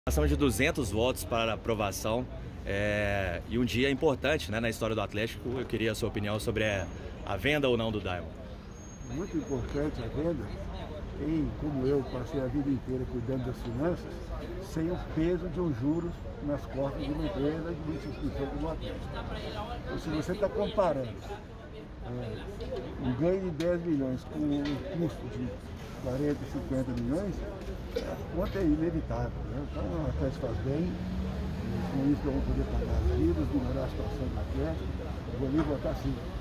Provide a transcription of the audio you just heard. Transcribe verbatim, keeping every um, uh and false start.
Acima de duzentos votos para aprovação é, e um dia importante, né, na história do Atlético. Eu queria a sua opinião sobre a, a venda ou não do Daimon. Muito importante a venda. Quem, como eu, passei a vida inteira cuidando das finanças, sem o peso de um juros nas costas de uma empresa, de uma instituição como o Atlético. Então, se você está comparando é, um ganho de dez milhões com um custo de quarenta, cinquenta milhões, a conta é inevitável, né? Então o Atlético faz bem, e com isso vamos poder pagar as dívidas, melhorar a situação do Atlético. Eu vou ali votar sim.